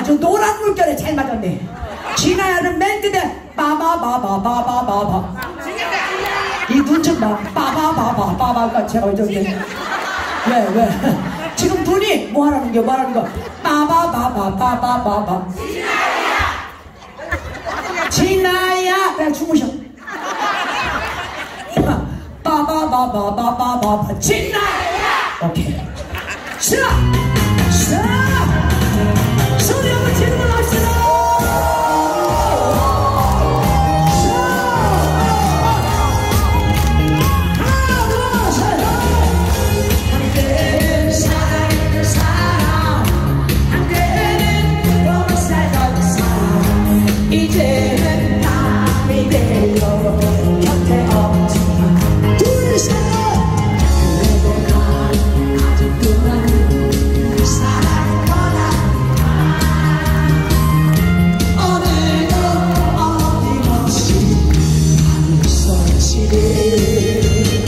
아주 노란 물결에 잘 맞았네. 진아야는 맨 끝에 빠바바바바바바바. 이 눈 좀 봐. 빠바바바바바가 제가 저기 왜 지금 눈이 뭐 하라는 게 빠바바바바바바바. 진아야 그냥 주무셔. 빠바바바바바바. 진아야. 오케이. 자 소리 한번 지르고 갑시다. 이제는 남이 되어 곁에 없지만 둘셋 그래도 난 아직도는 사랑을 거라. 오늘도 어김없이 하늘 서치를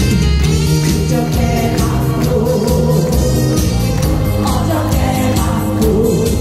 그저께 받고 어저께 받고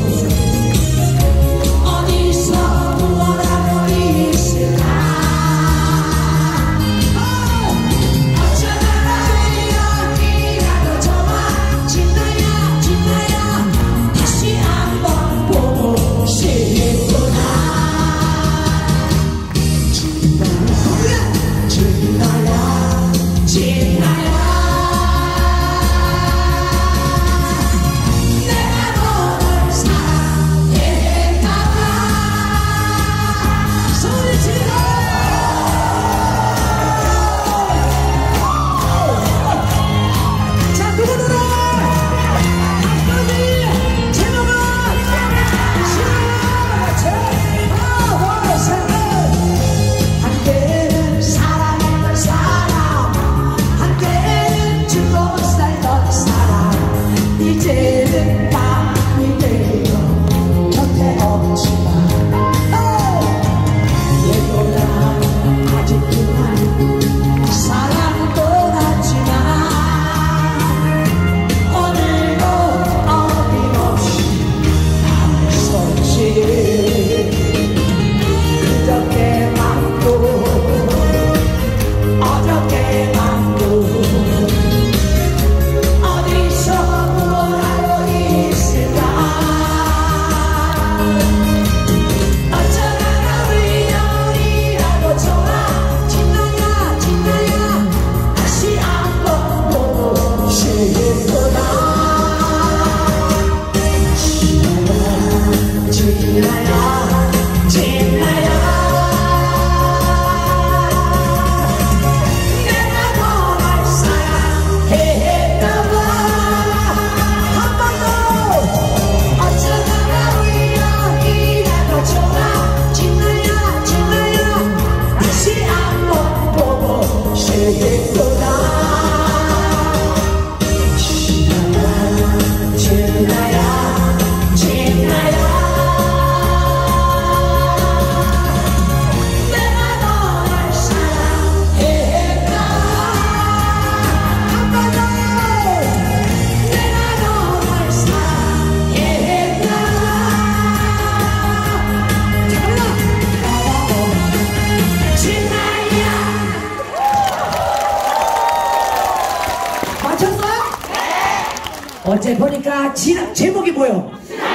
어제 보니까 제목이 뭐예요?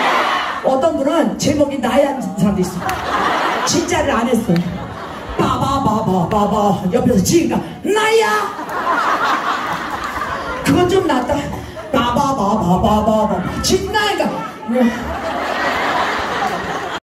어떤 분은 제목이 나야 하는 사람도 있어. 진짜를 안 했어. 빠바바바바바 옆에서 지니까 나야. 그건 좀 낫다. 빠바바바바바 진나니까